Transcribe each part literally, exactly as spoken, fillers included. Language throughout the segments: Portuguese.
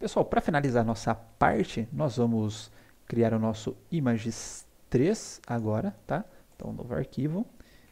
Pessoal, para finalizar a nossa parte, nós vamos criar o nosso images três agora, tá? Então, novo arquivo,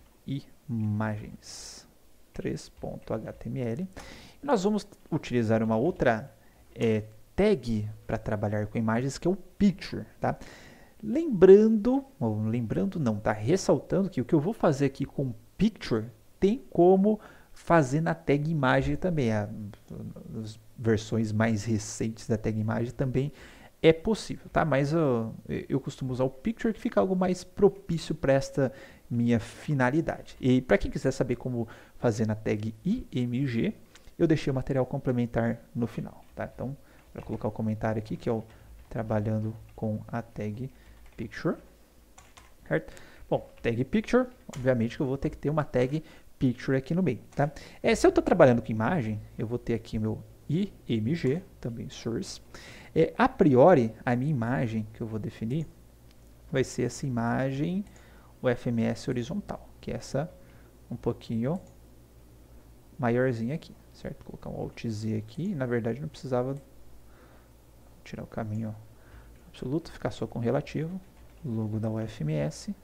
imagens três ponto H T M L. E nós vamos utilizar uma outra é, tag para trabalhar com imagens, que é o picture, tá? Lembrando, ou lembrando não, tá? Ressaltando que o que eu vou fazer aqui com picture tem como fazer na tag imagem também. A, as versões mais recentes da tag imagem também é possível, tá? Mas eu, eu costumo usar o picture, que fica algo mais propício para esta minha finalidade. E para quem quiser saber como fazer na tag img, eu deixei o material complementar no final, tá? Então, para colocar o comentário aqui, que é o trabalhando com a tag picture, certo? Bom, tag picture, obviamente que eu vou ter que ter uma tag picture aqui no meio, tá? É, se eu estou trabalhando com imagem, eu vou ter aqui meu img, também source. É, a priori, a minha imagem que eu vou definir vai ser essa imagem, o F M S horizontal, que é essa um pouquinho maiorzinha aqui, certo? Vou colocar um Alt Z aqui, na verdade não precisava tirar o caminho absoluto, ficar só com relativo, logo da U F M S,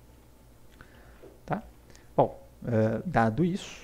tá? Bom, uh, dado isso,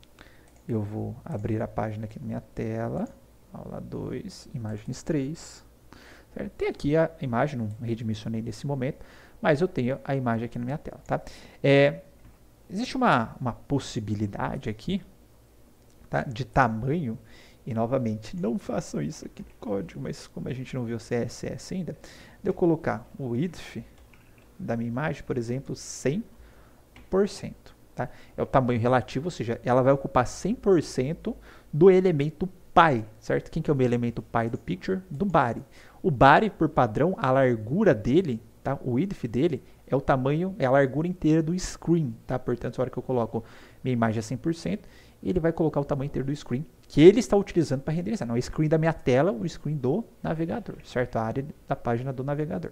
eu vou abrir a página aqui na minha tela, aula dois, imagens três, certo? Tem aqui a imagem, não redimensionei nesse momento, mas eu tenho a imagem aqui na minha tela, tá? É, existe uma, uma possibilidade aqui, tá, de tamanho, e novamente, não façam isso aqui no código, mas como a gente não viu o C S S ainda, de eu colocar o width da minha imagem, por exemplo, cem por cento. Tá? É o tamanho relativo, ou seja, ela vai ocupar cem por cento do elemento pi, certo? Quem que é o meu elemento pi do picture? Do body. O body, por padrão, a largura dele, tá? O width dele é o tamanho, é a largura inteira do screen, tá? Portanto, na hora que eu coloco minha imagem a cem por cento, ele vai colocar o tamanho inteiro do screen que ele está utilizando para renderizar. Não é o screen da minha tela, o screen do navegador, certo? A área da página do navegador.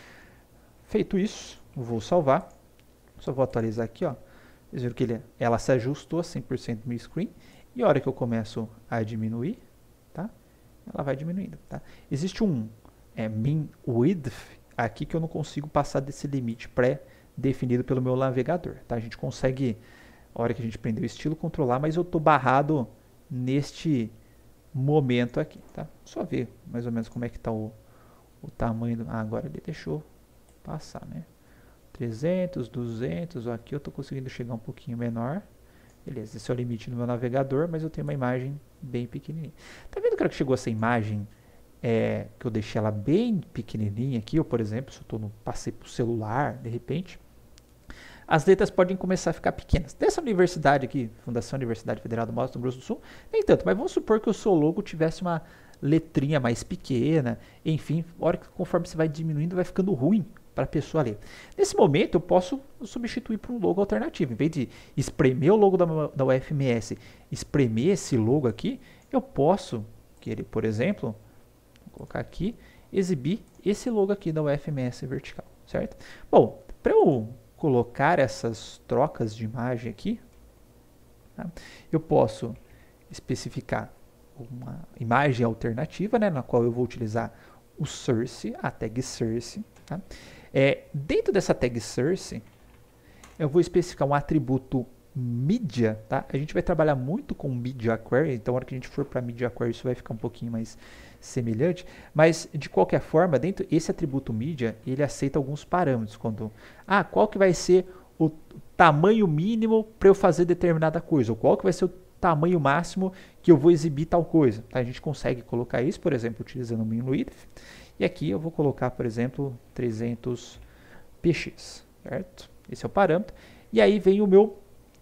Feito isso, vou salvar. Só vou atualizar aqui, ó. Vocês viram que ele, ela se ajustou a cem por cento do meu screen. E a hora que eu começo a diminuir, tá? Ela vai diminuindo, tá? Existe um é, min width aqui que eu não consigo passar desse limite pré-definido pelo meu navegador, tá? A gente consegue, a hora que a gente prender o estilo, controlar, mas eu estou barrado neste momento aqui, tá? Só ver mais ou menos como é que está o, o tamanho do... Ah, agora ele deixou passar, né? trezentos, duzentos, ó, aqui eu estou conseguindo chegar um pouquinho menor. Beleza, esse é o limite do meu navegador, mas eu tenho uma imagem bem pequenininha. Tá vendo que hora que chegou essa imagem, é, que eu deixei ela bem pequenininha aqui, ou por exemplo, se eu tô no, passei para o celular, de repente, as letras podem começar a ficar pequenas. Dessa universidade aqui, Fundação Universidade Federal do Mato Grosso do Sul, nem tanto, mas vamos supor que o seu logo tivesse uma letrinha mais pequena, enfim, a hora que, conforme você vai diminuindo, vai ficando ruim para a pessoa ler. Nesse momento, eu posso substituir por um logo alternativo. Em vez de espremer o logo da, da U F M S, espremer esse logo aqui, eu posso, querer, por exemplo, vou colocar aqui, exibir esse logo aqui da U F M S vertical, certo? Bom, para eu colocar essas trocas de imagem aqui, tá? Eu posso especificar uma imagem alternativa, né, na qual eu vou utilizar o source, a tag source, tá? É, dentro dessa tag source, eu vou especificar um atributo media, tá? A gente vai trabalhar muito com media query, então na hora que a gente for para media query isso vai ficar um pouquinho mais semelhante, mas de qualquer forma, dentro esse atributo media, ele aceita alguns parâmetros, quando ah, qual que vai ser o tamanho mínimo para eu fazer determinada coisa, ou qual que vai ser o tamanho máximo que eu vou exibir tal coisa, tá? A gente consegue colocar isso, por exemplo, utilizando o min width. E aqui eu vou colocar, por exemplo, trezentos p x, certo? Esse é o parâmetro. E aí vem o meu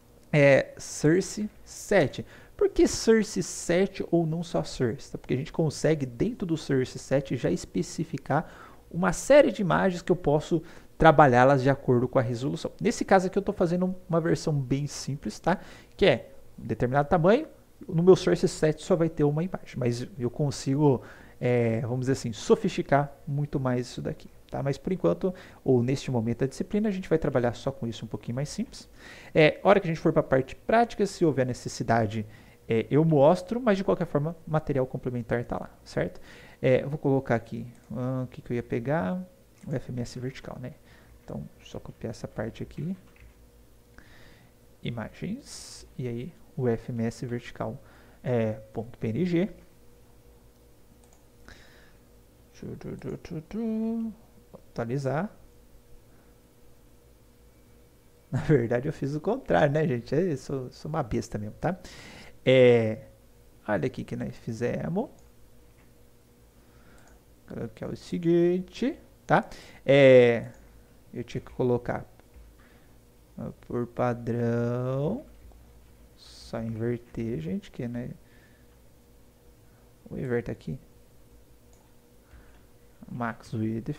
é, source set. Por que source set ou não só source? Porque a gente consegue, dentro do source set, já especificar uma série de imagens que eu posso trabalhá-las de acordo com a resolução. Nesse caso aqui eu estou fazendo uma versão bem simples, tá? Que é um determinado tamanho, no meu source set só vai ter uma imagem, mas eu consigo... É, vamos dizer assim, sofisticar muito mais isso daqui, tá? Mas por enquanto, ou neste momento da disciplina, a gente vai trabalhar só com isso um pouquinho mais simples. É, hora que a gente for para a parte prática, se houver necessidade é, eu mostro, mas de qualquer forma, material complementar está lá, certo? É, eu vou colocar aqui, ah, o que, que eu ia pegar? O F M S vertical, né? Então, só copiar essa parte aqui. Imagens, e aí o F M S vertical é ponto P N G. Atualizar. Na verdade eu fiz o contrário, né, gente? Eu sou, sou uma besta mesmo, tá? É, olha aqui que nós fizemos. Que é o seguinte, tá? É, eu tinha que colocar por padrão. Só inverter, gente, que né? Vou inverter aqui. Max width.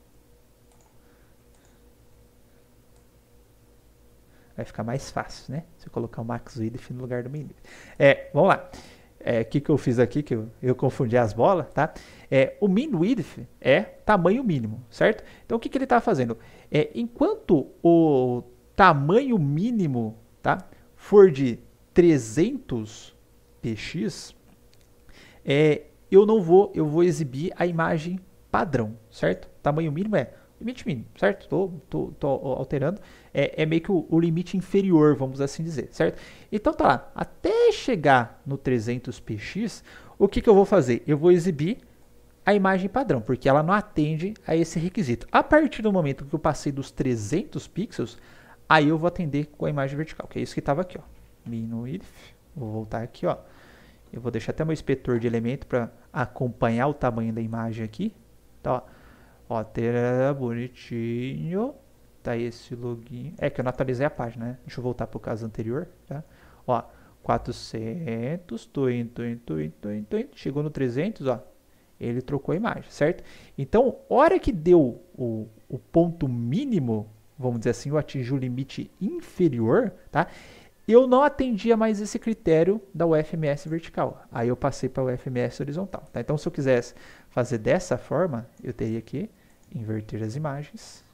Vai ficar mais fácil, né? Se eu colocar o max width no lugar do min width. É, vamos lá. É, o que, que eu fiz aqui, que eu, eu confundi as bolas, tá? É, o min width é tamanho mínimo, certo? Então, o que, que ele está fazendo? É, enquanto o tamanho mínimo, tá, for de trezentos px, é, eu não vou, eu vou exibir a imagem padrão, certo? Tamanho mínimo é limite mínimo, certo? Tô, tô, tô alterando. É, é meio que o, o limite inferior, vamos assim dizer, certo? Então tá lá, até chegar no trezentos px, o que, que eu vou fazer? Eu vou exibir a imagem padrão, porque ela não atende a esse requisito. A partir do momento que eu passei dos trezentos pixels, aí eu vou atender com a imagem vertical, que é isso que estava aqui, ó. Min width. Vou voltar aqui, ó. Eu vou deixar até meu inspetor de elemento para acompanhar o tamanho da imagem aqui. Tá, ó. Ó, terá bonitinho. Tá esse login. É que eu não atualizei a página, né? Deixa eu voltar para o caso anterior, tá? Ó, quatrocentos, tô indo, tô indo, tô indo, tô indo, tô indo. Chegou no trezentos, ó. Ele trocou a imagem, certo? Então, hora que deu o, o ponto mínimo, vamos dizer assim, eu atingi o limite inferior, tá? Eu não atendia mais esse critério da U F M S vertical. Aí eu passei para o U F M S horizontal. Tá? Então, se eu quisesse fazer dessa forma, eu teria que inverter as imagens.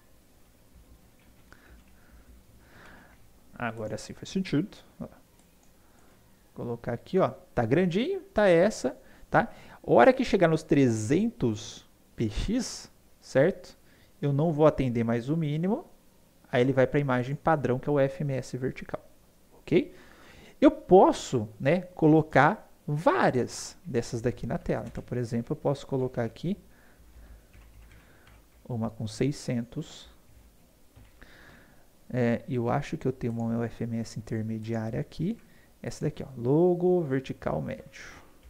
Agora sim faz sentido. Ó. Colocar aqui, ó. Tá grandinho, tá essa, tá? Hora que chegar nos trezentos px, certo? Eu não vou atender mais o mínimo. Aí ele vai para a imagem padrão, que é o U F M S vertical. Ok? Eu posso, né, colocar várias dessas daqui na tela. Então, por exemplo, eu posso colocar aqui uma com seiscentos. É, eu acho que eu tenho uma U F M S intermediária aqui. Essa daqui, ó, logo vertical médio.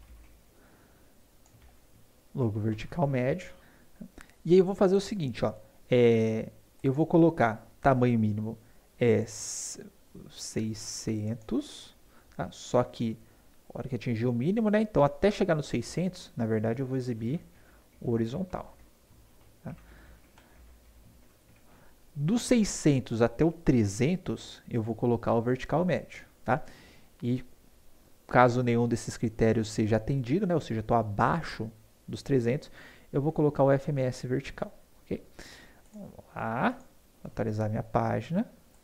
Logo vertical médio. E aí eu vou fazer o seguinte, ó. É, eu vou colocar tamanho mínimo é seiscentos, tá? Só que a hora que atingir o mínimo, né? Então até chegar no seiscentos, na verdade eu vou exibir o horizontal. Tá? Do seiscentos até o trezentos, eu vou colocar o vertical médio, tá? E caso nenhum desses critérios seja atendido, né? Ou seja, estou abaixo dos trezentos, eu vou colocar o F M S vertical, ok? Vamos lá, atualizar minha página.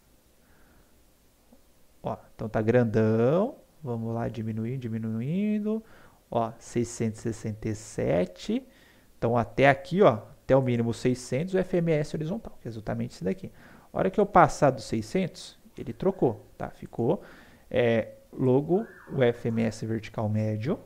Ó, então tá grandão. Vamos lá, diminuindo, diminuindo. Ó, seiscentos e sessenta e sete. Então até aqui, ó, até o mínimo seiscentos, o F M S horizontal, que é exatamente isso daqui. A hora que eu passar dos seiscentos, ele trocou, tá? Ficou é, logo o F M S vertical médio.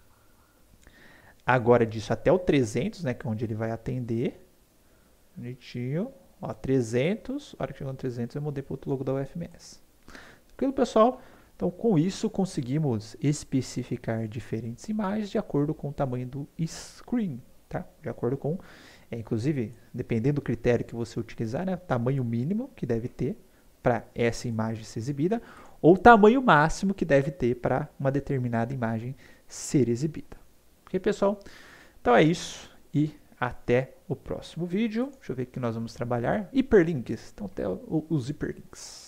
Agora disso até o trezentos, né, que é onde ele vai atender. Bonitinho. Ó, trezentos. A hora que chegou no trezentos, eu mudei para o logo da U F M S. Tranquilo, pessoal? Então, com isso, conseguimos especificar diferentes imagens de acordo com o tamanho do screen, tá? De acordo com, é, inclusive, dependendo do critério que você utilizar, né? Tamanho mínimo que deve ter para essa imagem ser exibida, ou tamanho máximo que deve ter para uma determinada imagem ser exibida. Ok, pessoal? Então é isso e até o próximo vídeo. Deixa eu ver o que nós vamos trabalhar. Hiperlinks. Então, até os hiperlinks.